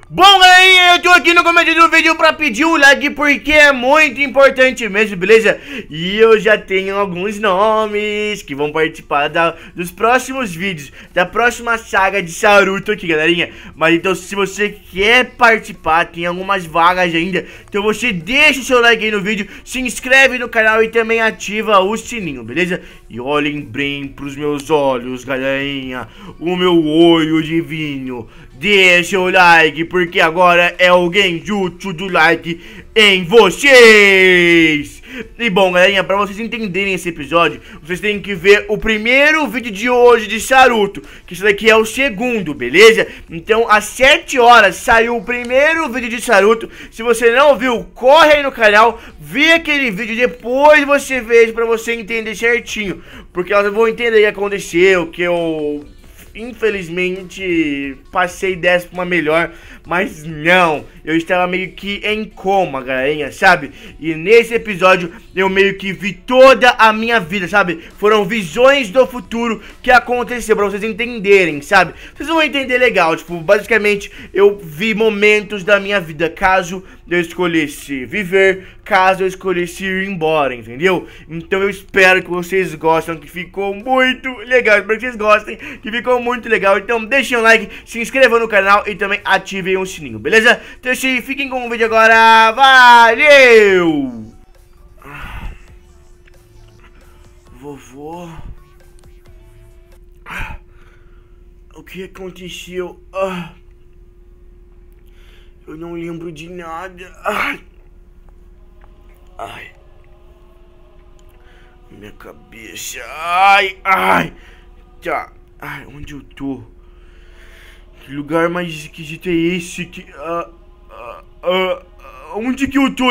Bom, galerinha, eu tô aqui no começo do vídeo pra pedir o like porque é muito importante mesmo, beleza? E eu já tenho alguns nomes que vão participar dos próximos vídeos, da próxima saga de Saruto aqui, galerinha. Mas então, se você quer participar, tem algumas vagas ainda, então você deixa o seu like aí no vídeo, se inscreve no canal e também ativa o sininho, beleza? E olhem bem pros meus olhos, galerinha, o meu olho divino. Deixa o like, porque agora é o genjutsu do like em vocês! E bom, galerinha, pra vocês entenderem esse episódio, vocês têm que ver o primeiro vídeo de hoje de Saruto, que isso daqui é o segundo, beleza? Então, às 7 horas saiu o primeiro vídeo de Saruto. Se você não viu, corre aí no canal, vê aquele vídeo, depois você veja pra você entender certinho. Porque elas vão entender o que aconteceu, que eu... infelizmente, passei dessa pra uma melhor, mas não, eu estava meio que em coma, galerinha, sabe? E nesse episódio eu meio que vi toda a minha vida, sabe? Foram visões do futuro que aconteceu, pra vocês entenderem, sabe? Vocês vão entender legal, tipo, basicamente eu vi momentos da minha vida, caso eu escolhesse viver, caso eu escolhesse ir embora, entendeu? Então eu espero que vocês gostem, que ficou muito legal, espero que vocês gostem, que ficou muito legal. Então deixem um like, se inscrevam no canal e também ativem o sininho, beleza? Então fiquem com o vídeo agora, valeu! Vovô, o que aconteceu? Eu não lembro de nada. Ai, minha cabeça. Ai, tá. Ai, onde eu tô? Que lugar mais esquisito é esse? Onde que eu tô?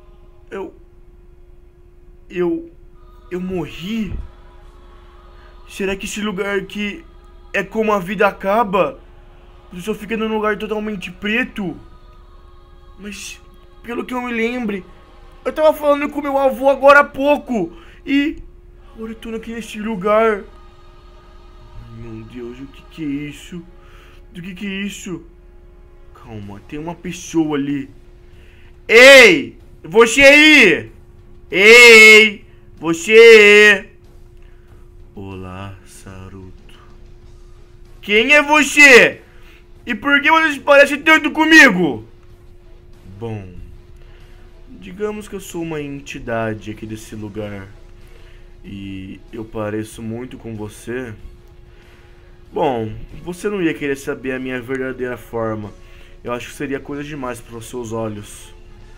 Eu morri? Será que esse lugar aqui é como a vida acaba? Você só fica num lugar totalmente preto? Mas, pelo que eu me lembre, eu tava falando com meu avô agora há pouco. E agora eu tô nesse lugar. Meu Deus, o que é isso? Do que é isso? Calma, tem uma pessoa ali. Ei! Você aí! Ei! Você! Olá, Saruto. Quem é você? E por que você se parece tanto comigo? Bom, digamos que eu sou uma entidade aqui desse lugar e eu pareço muito com você. Bom, você não ia querer saber a minha verdadeira forma. Eu acho que seria coisa demais para os seus olhos.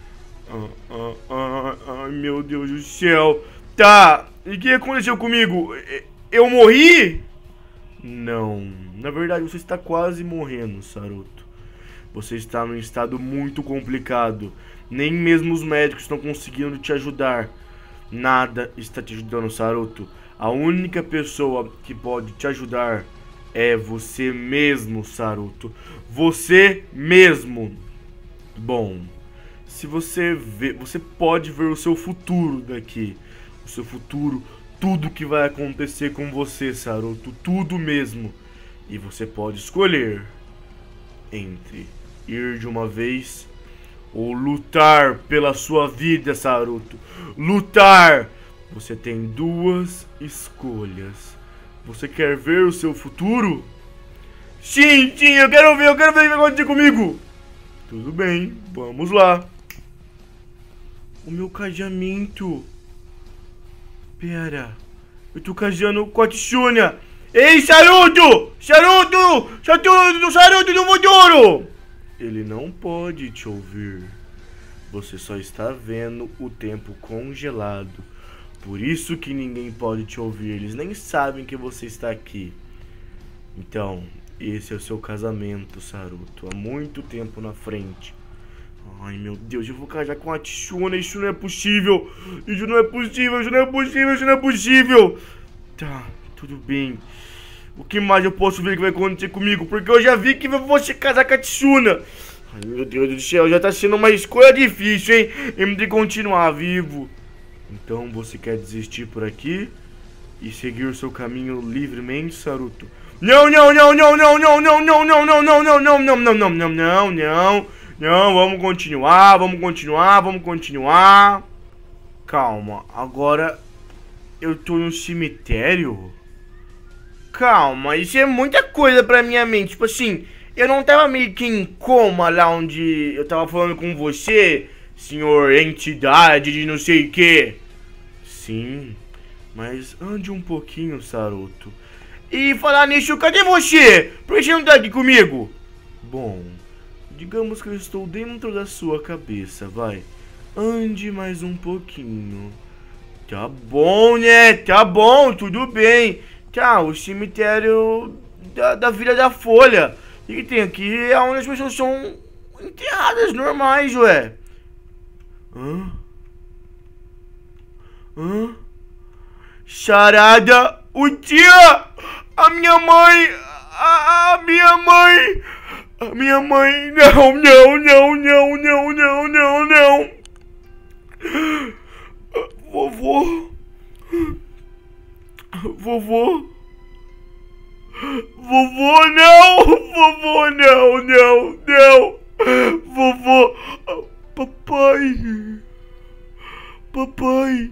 Ai, meu Deus do céu. Tá, e o que aconteceu comigo? Eu morri? Não, na verdade você está quase morrendo, Saruto. Você está num estado muito complicado. Nem mesmo os médicos estão conseguindo te ajudar. Nada está te ajudando, Saruto. A única pessoa que pode te ajudar é você mesmo, Saruto. Você mesmo. Bom, se você você pode ver o seu futuro daqui. O seu futuro, tudo que vai acontecer com você, Saruto. Tudo mesmo. E você pode escolher entre ir de uma vez ou lutar pela sua vida, Saruto. Lutar! Você tem duas escolhas. Você quer ver o seu futuro? Sim, eu quero ver o que vai acontecer comigo. Tudo bem, vamos lá. O meu casamento. Pera, eu tô casando com a Tsuna. Ei, Saruto! Saruto do futuro! Ele não pode te ouvir. Você só está vendo o tempo congelado. Por isso que ninguém pode te ouvir. Eles nem sabem que você está aqui. Então, esse é o seu casamento, Saruto. Há muito tempo na frente. Ai, meu Deus, eu vou casar com a Tsuna. Isso não é possível. Isso não é possível, isso não é possível, isso não é possível. Tá, tudo bem. O que mais eu posso ver que vai acontecer comigo? Porque eu já vi que eu vou se casar com a Tsuna. Ai, meu Deus do céu, já tá sendo uma escolha difícil, hein? De continuar vivo. Então você quer desistir por aqui e seguir o seu caminho livremente, Saruto? Não, não, não, não, não, não, não, não, não, não, não, não, não, não, não, não, não, não, não. Não, vamos continuar, vamos continuar, vamos continuar. Calma, agora eu tô no cemitério? Calma, isso é muita coisa pra minha mente. Tipo assim, eu não tava meio que em coma lá onde eu tava falando com você, senhor entidade de não sei o que. Sim, mas ande um pouquinho, Saruto. E falar nisso, cadê você? Por que você não tá aqui comigo? Bom, digamos que eu estou dentro da sua cabeça, vai. Ande mais um pouquinho. Tá bom, né? Tá bom, tudo bem. Tá, o cemitério da Vila da Folha. O que tem aqui é onde as pessoas são enterradas normais, ué. Hã? Hã? Charada, o tia! A minha mãe! A minha mãe! A minha mãe! Não, não, não, não, não, não, não, não! Vovô! Vovô! Vovô, não! Vovô, não, não, não! Vovô! Papai! Papai!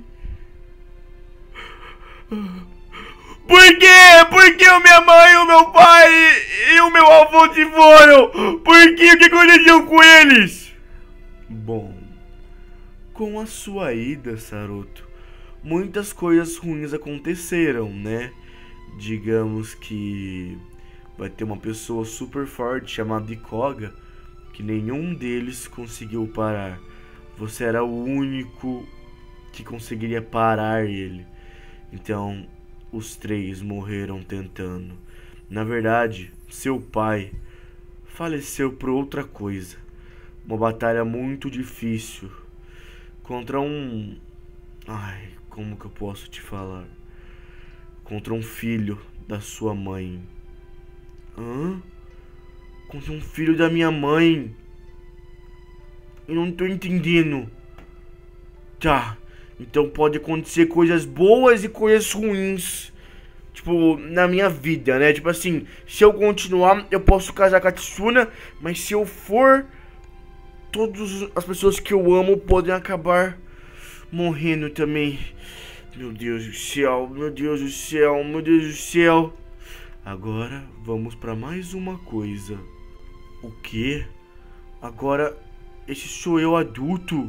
Por quê? Por que a minha mãe, o meu pai e o meu avô se foram? Por quê? O que aconteceu com eles? Bom, com a sua ida, Saruto, muitas coisas ruins aconteceram, né? Digamos que vai ter uma pessoa super forte chamada Ikoga, que nenhum deles conseguiu parar. Você era o único que conseguiria parar ele. Então, os três morreram tentando. Na verdade, seu pai faleceu por outra coisa. Uma batalha muito difícil contra um... Ai, como que eu posso te falar? Contra um filho da sua mãe. Hã? Contra um filho da minha mãe? Eu não tô entendendo. Tá, então pode acontecer coisas boas e coisas ruins. Tipo, na minha vida, né? Tipo assim, se eu continuar, eu posso casar com a Tsuna, mas se eu for, todas as pessoas que eu amo podem acabar morrendo também. Meu Deus do céu, meu Deus do céu, meu Deus do céu. Agora vamos pra mais uma coisa. O quê? Agora, esse sou eu adulto?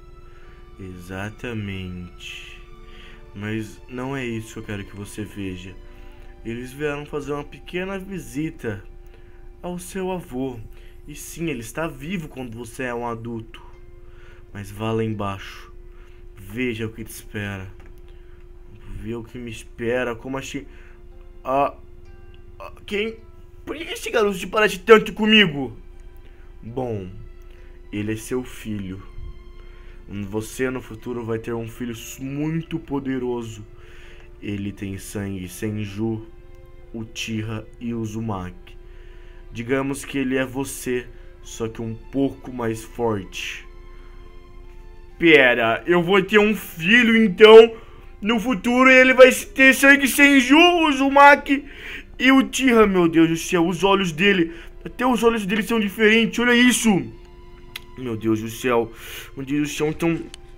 Exatamente. Mas não é isso que eu quero que você veja. Eles vieram fazer uma pequena visita ao seu avô. E sim, ele está vivo quando você é um adulto. Mas vá lá embaixo. Veja o que te espera. Vê o que me espera. Como achei... Quem... Por que esse garoto se parece tanto comigo? Bom, ele é seu filho. Você no futuro vai ter um filho muito poderoso. Ele tem sangue Senju, Uchiha e Uzumaki. Digamos que ele é você, só que um pouco mais forte. Pera, eu vou ter um filho então. No futuro ele vai ter sangue Senju, Uzumaki e Uchiha. Meu Deus do céu, os olhos dele, até os olhos dele são diferentes, olha isso. Meu Deus do céu, meu Deus do céu, então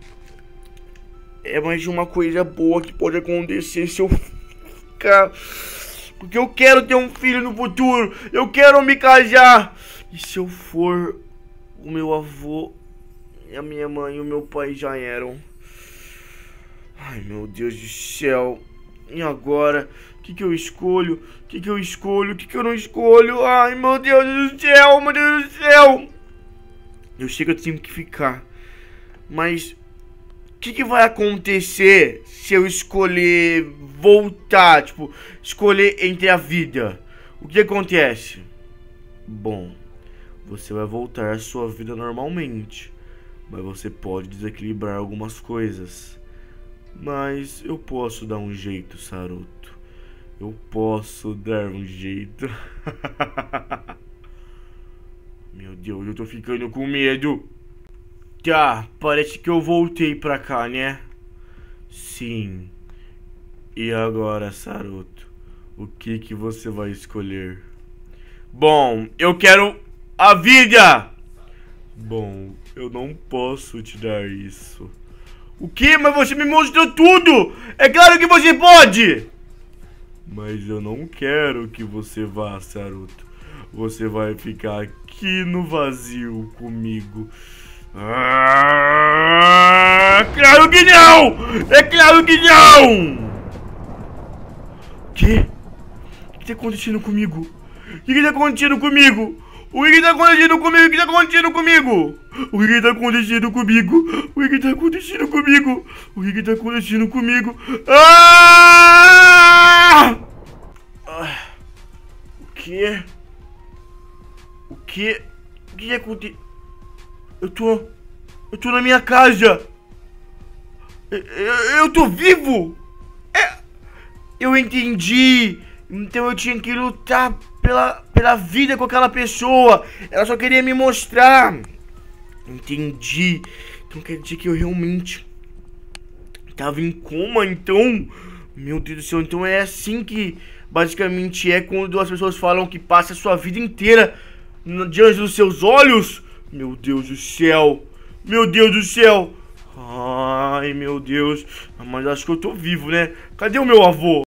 é mais uma coisa boa que pode acontecer se eu ficar... Porque eu quero ter um filho no futuro, eu quero me casar. E se eu for, o meu avô, a minha mãe e o meu pai já eram. Ai, meu Deus do céu. E agora? O que eu escolho? O que eu escolho? O que eu não escolho? Ai, meu Deus do céu, meu Deus do céu. Eu sei que eu tenho que ficar. Mas o que vai acontecer se eu escolher voltar? Tipo, escolher entre a vida. O que acontece? Bom, você vai voltar à sua vida normalmente. Mas você pode desequilibrar algumas coisas. Mas eu posso dar um jeito, Saruto. Eu posso dar um jeito. Meu Deus, eu tô ficando com medo. Tá, parece que eu voltei pra cá, né? Sim. E agora, Saruto? O que você vai escolher? Bom, eu quero a vida! Bom, eu não posso te dar isso. O quê? Mas você me mostrou tudo! É claro que você pode! Mas eu não quero que você vá, Saruto. Você vai ficar aqui no vazio comigo. Claro que não! É claro que não! O quê? O que tá acontecendo comigo? O que tá acontecendo comigo? O que tá acontecendo comigo? O que tá acontecendo comigo? O que tá acontecendo comigo? O que tá acontecendo comigo? O que tá acontecendo comigo? Ah! O que? O que? O que aconteceu? Eu tô na minha casa. Eu tô vivo. Eu entendi. Então eu tinha que lutar pela vida com aquela pessoa. Ela só queria me mostrar. Entendi. Então quer dizer que eu realmente tava em coma, então? Meu Deus do céu, então é assim que basicamente é quando as pessoas falam que passa a sua vida inteira diante dos seus olhos? Meu Deus do céu. Meu Deus do céu. Ai, meu Deus. Mas acho que eu tô vivo, né? Cadê o meu avô?